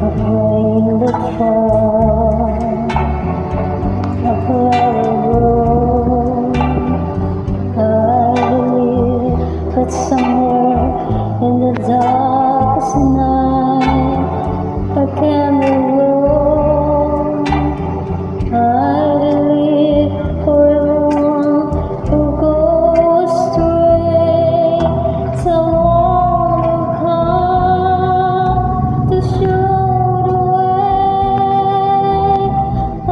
of rain that falls, of flower bloom. I believe that somewhere in the darkest night a candle glows. I believe for everyone who goes astray, someone will come to show the way. I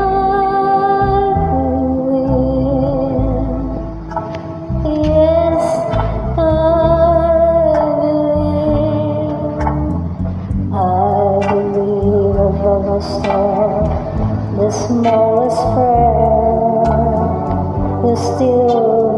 believe, yes, I believe above a star, the smallest prayer is still